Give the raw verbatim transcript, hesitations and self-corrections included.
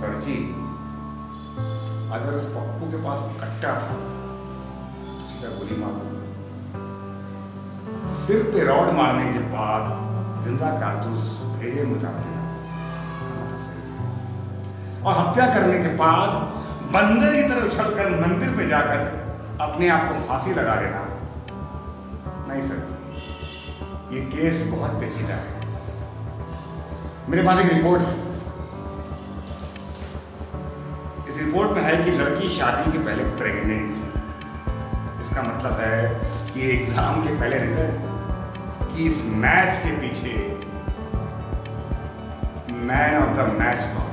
Sir जी, अगर उस पप्पू के पास कट्टा था तो सीधा गोली मार देता। सिर पे रॉड मारने के बाद जिंदा कारतूस भेजे मुझा देना कहाँ था सही। और हत्या करने के बाद बंदर की तरह उछलकर मंदिर पे जाकर अपने आप को फांसी लगा लेना, नहीं सर, ये केस बहुत पेचीदा है। मेरे पास एक रिपोर्ट है। इस रिपोर्ट में है कि लड़की शादी के पहले प्रेग्नेंट थी। इसका मतलब है कि एग्जाम के पहले रिजल्ट, कि इस मैच के पीछे मैन ऑफ द मैच